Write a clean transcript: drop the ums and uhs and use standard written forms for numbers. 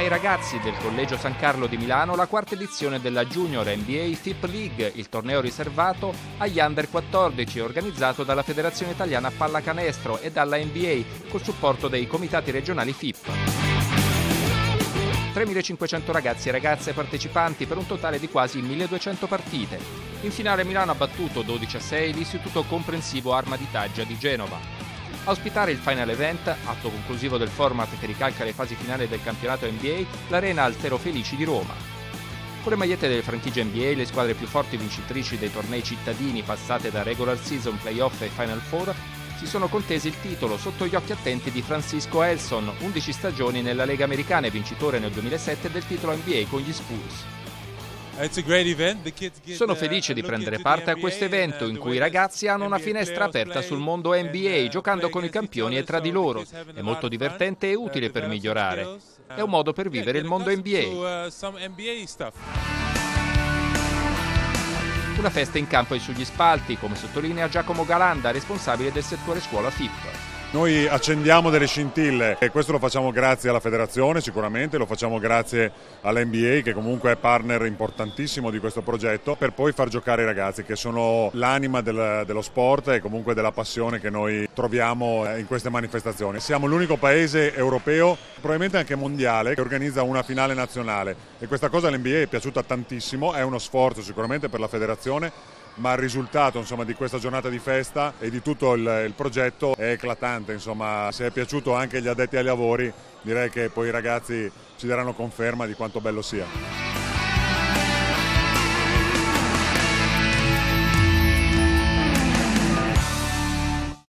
ragazzi del Collegio San Carlo di Milano la quarta edizione della Junior NBA FIP League, il torneo riservato agli Under 14 organizzato dalla Federazione Italiana Pallacanestro e dalla NBA col supporto dei comitati regionali FIP. 3.500 ragazzi e ragazze partecipanti per un totale di quasi 1.200 partite. In finale Milano ha battuto 12-6 l'Istituto Comprensivo Arma di Taggia di Genova. A ospitare il Final Event, atto conclusivo del format che ricalca le fasi finali del campionato NBA, l'Arena Altero Felici di Roma. Con le magliette delle franchigie NBA, le squadre più forti vincitrici dei tornei cittadini passate da regular season, playoff e Final Four si sono contesi il titolo sotto gli occhi attenti di Francisco Elson, 11 stagioni nella Lega Americana e vincitore nel 2007 del titolo NBA con gli Spurs. Sono felice di prendere parte a questo evento in cui i ragazzi hanno una finestra aperta sul mondo NBA giocando con i campioni e tra di loro. È molto divertente e utile per migliorare. È un modo per vivere il mondo NBA. Una festa in campo e sugli spalti, come sottolinea Giacomo Galanda, responsabile del settore scuola FIP. Noi accendiamo delle scintille e questo lo facciamo grazie alla federazione sicuramente, lo facciamo grazie all'NBA che comunque è partner importantissimo di questo progetto, per poi far giocare i ragazzi che sono l'anima dello sport e comunque della passione che noi troviamo in queste manifestazioni. Siamo l'unico paese europeo, probabilmente anche mondiale, che organizza una finale nazionale e questa cosa all'NBA è piaciuta tantissimo, è uno sforzo sicuramente per la federazione, ma il risultato insomma, di questa giornata di festa e di tutto il progetto è eclatante. Insomma, se è piaciuto anche agli addetti ai lavori, direi che poi i ragazzi ci daranno conferma di quanto bello sia.